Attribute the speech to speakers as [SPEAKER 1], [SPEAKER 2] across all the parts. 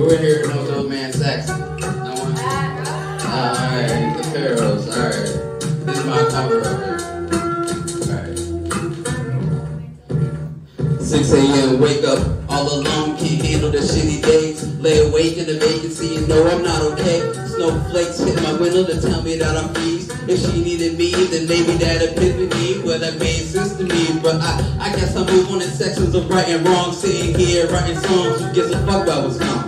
[SPEAKER 1] Who in here knows Old Man Saxon? No one? Alright, the Perils. Alright. This is my cover up here. Alright. 6 a.m. wake up all alone, can't handle the shitty days. Lay awake in the vacancy and know I'm not okay. Snowflakes hit my window to tell me that I'm freezed. If she needed me, then maybe that epiphany would have made sense to me. But I guess I move on in sections of right and wrong. Sitting here writing songs, who gives a fuck about what's gone?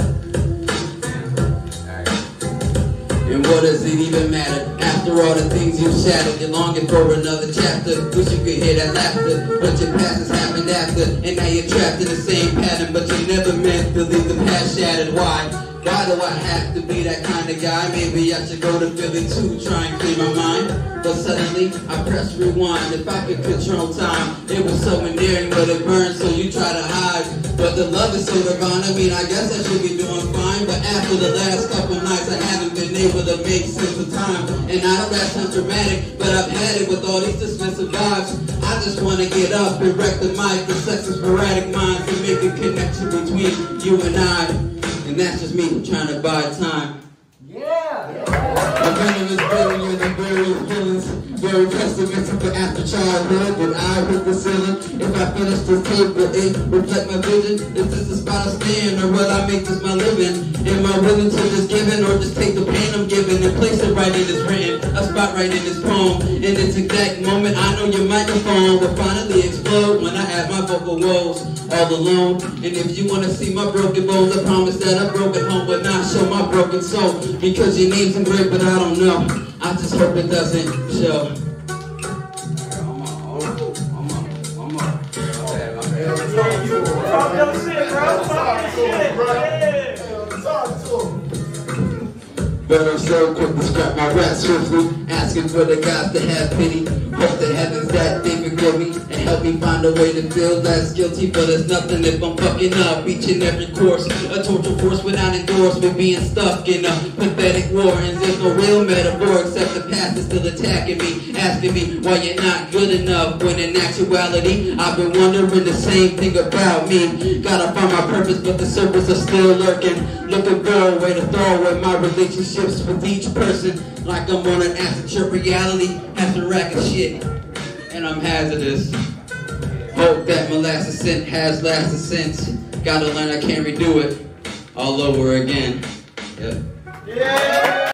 [SPEAKER 1] And what does it even matter? After all the things you've shattered, you're longing for another chapter. Wish you could hear that laughter, but your past has happened after. And now you're trapped in the same pattern, but you never meant to leave the past shattered. Why? Why do I have to be that kind of guy? Maybe I should go to Philly too, try and clear my mind. But suddenly, I press rewind. If I could control time, it was so endearing, but it burns, so you try to hide. But the love is so divine, I mean, I guess I should be doing fine. But after the last couple nights, I haven't been able to make sense of time. And I know that sounds dramatic, but I've had it with all these dismissive vibes. I just want to get up and wreck the mic with such a sporadic minds and make a connection between you and I. And that's just me trying to buy time. Yeah! My venom is burying the burial feelings. Very pessimistic for after childhood, but I hit the ceiling. If I finish this tape, will it reflect my vision? Is this the spot I stand, or will I make this my living? Am I willing to just give in, or just take the pain I'm given and place it right in this written, a spot right in this poem? In this exact moment, I know your microphone will finally explode when I add my vocal woes all alone. And if you want to see my broken bones, I promise that a broken home will not show my broken soul. Because your name's engraved, but I don't know. I just hope it doesn't show. But I'm so quick to scrap my rap swiftly, asking for the gods to have pity. Hope the heavens that they forgive me and help me find a way to feel less guilty. But it's nothing if I'm fucking up each and every course. A torture force without endorsement, being stuck in a pathetic war. And there's no real metaphor except the past is still attacking me, asking me why you're not good enough. When in actuality, I've been wondering the same thing about me. Gotta find my purpose, but the surface is still lurking. Looking for a way to throw away my relationships with each person, like I'm on an acid trip. Reality has a rack of shit, and I'm hazardous. Hope that my last ascent has lasted since. Gotta learn I can't redo it all over again.